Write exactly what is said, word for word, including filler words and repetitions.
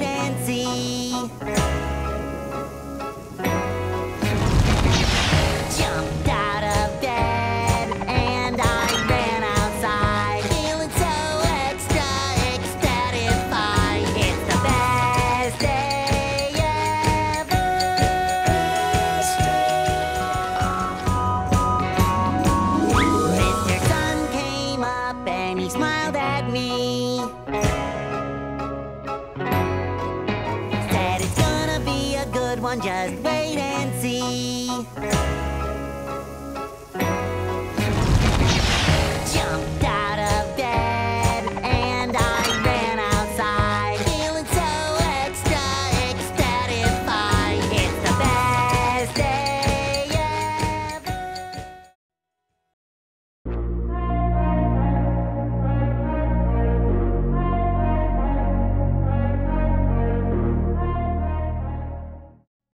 can see. Jumped out of bed and I ran outside, feeling so extra ecstatified. It's the best day ever. Mister Sun came up and he smiled at me. Said it's gonna be a good one, just